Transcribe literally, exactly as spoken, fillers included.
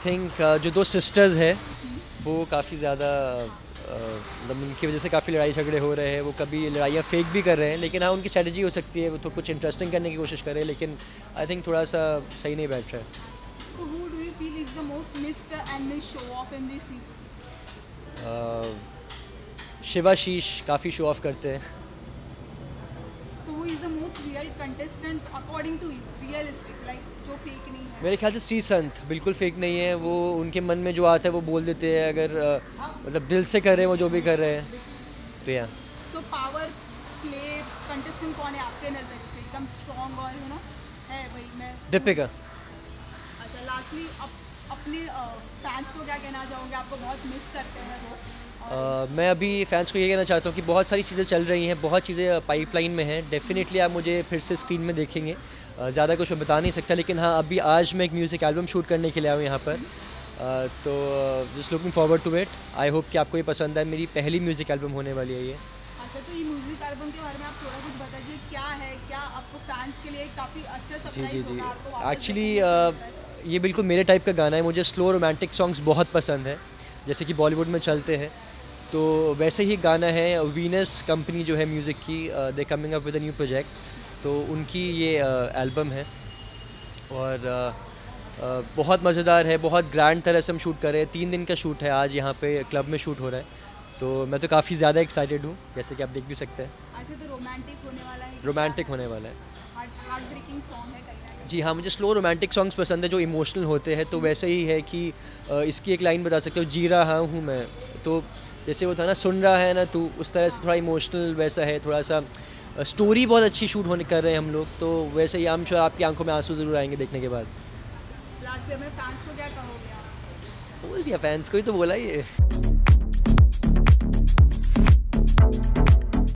Think जो दो sisters है वो काफ़ी ज़्यादा मतलब उनकी वजह से काफ़ी लड़ाई झगड़े हो रहे हैं। वो कभी लड़ाइयाँ फेक भी कर रहे हैं, लेकिन हाँ उनकी स्ट्रेटजी हो सकती है, वो तो कुछ इंटरेस्टिंग करने की कोशिश कर रहे हैं, लेकिन आई थिंक थोड़ा सा सही नहीं बैठ रहा है। So who do you feel is the most missed and missed show off in this season? Shivashish काफ़ी शो ऑफ करते हैं। So who is the most real contestant according to you? Realistic, like जो fake नहीं है. मेरे ख्याल से श्री संत बिल्कुल फेक नहीं है। वो उनके मन में जो आता है वो बोल देते हैं, अगर अ, मतलब दिल से कर रहे हैं वो जो भी कर रहे हैं तो या। So power play contestant कौन है आपके नज़र से एकदम strong और you know है भाई मैं. दीपिका। अच्छा लास्टली अप, अपने फैंस को क्या कहना चाहोगे? आपको बहुत मिस करते हैं वो. Uh, मैं अभी फैंस को ये कहना चाहता हूँ कि बहुत सारी चीज़ें चल रही हैं, बहुत चीज़ें पाइपलाइन में हैं। डेफिनेटली आप मुझे फिर से स्क्रीन में देखेंगे। uh, ज़्यादा कुछ मैं बता नहीं सकता, लेकिन हाँ अभी आज मैं एक म्यूज़िक एल्बम शूट करने के लिए आया हूँ यहाँ पर। uh, तो just looking forward to it. I hope कि आपको ये पसंद है। मेरी पहली म्यूज़िक एल्बम होने वाली है ये। अच्छा तो ये म्यूजिक एल्बम के बारे में आप थोड़ा कुछ बताइए, क्या है, क्या आपको फैंस के लिए काफ़ी अच्छा जी सरप्राइज जी जी होगा आपको वापस एक्चुअली देखने को मिलता है? ये बिल्कुल मेरे टाइप का गाना है। मुझे स्लो रोमांटिक सॉन्ग्स बहुत पसंद है, जैसे कि बॉलीवुड में चलते हैं। तो वैसे ही गाना है। वीनस कंपनी जो है म्यूज़िक की, they coming up with a new project, तो उनकी ये एल्बम है और uh, uh, बहुत मज़ेदार है। बहुत ग्रैंड तरह से हम शूट कर रहे हैं। तीन दिन का शूट है, आज यहाँ पे क्लब में शूट हो रहा है। तो मैं तो काफ़ी ज़्यादा एक्साइटेड हूँ, जैसे कि आप देख भी सकते हैं। अच्छा तो रोमांटिक होने वाला है? रोमांटिक होने वाला है। हार्ट ब्रेकिंग सॉन्ग है कहीं ना कहीं? जी हाँ, मुझे स्लो रोमांटिक सॉन्ग्स पसंद है जो इमोशनल होते हैं। तो वैसे ही है कि uh, इसकी एक लाइन बता सकते हो, जी रहा हूँ मैं। तो जैसे वो था ना, सुन रहा है ना तू, उस तरह से थोड़ा इमोशनल वैसा है। थोड़ा सा स्टोरी बहुत अच्छी शूट होने कर रहे हैं हम लोग। तो वैसे ही आई एम श्योर आपकी आंखों में आंसू ज़रूर आएंगे देखने के बाद। लास्ट में फैंस को क्या कहोगे आप? बोल दिया, फैंस को ही तो बोला ही है।